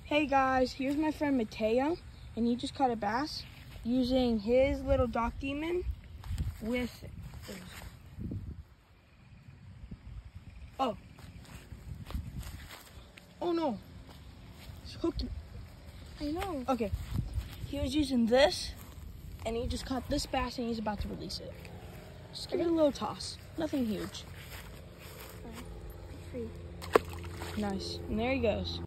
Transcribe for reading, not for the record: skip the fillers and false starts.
Hey guys, here's my friend Mateo, and he just caught a bass using his little dock demon with, oh no, it's hooked. I know. Okay, he was using this, and he just caught this bass, and he's about to release it. Just give it a little toss, nothing huge. Free. Nice, and there he goes.